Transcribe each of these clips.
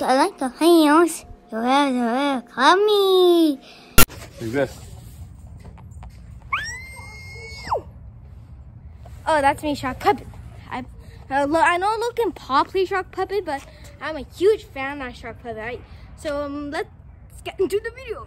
I like the hands. Come me. Who's this? Oh, that's me, Shark Puppet. I know Logan Paul plays Shark Puppet, but I'm a huge fan of Shark Puppet. Right? So let's get into the video.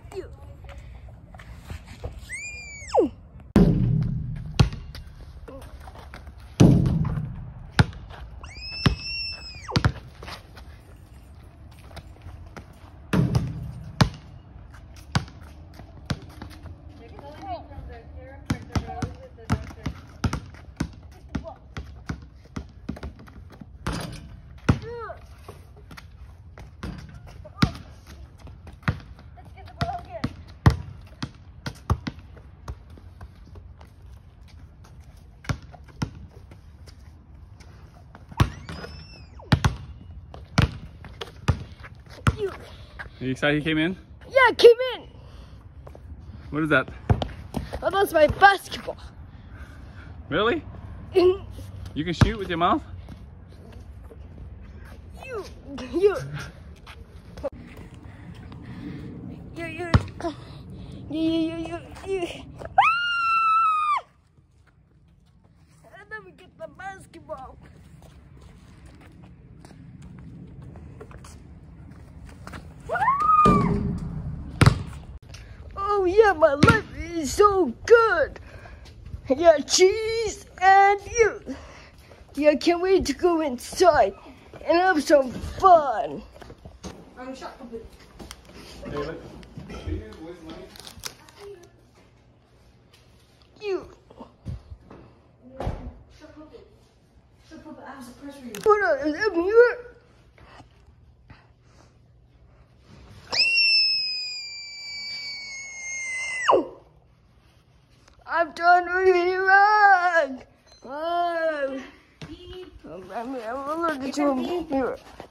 Are you excited he came in? Yeah, I came in. What is that? Oh, that's my basketball. Really? You can shoot with your mouth? You. And then we get the basketball. Oh yeah, my life is so good. Yeah, cheese and you. Yeah, I can't wait to go inside and have some fun. I'm Shark Puppet. David. You. Shark Puppet, I have a surprise for you. What are you? I'm done really wrong. I'm allergic to a mirror.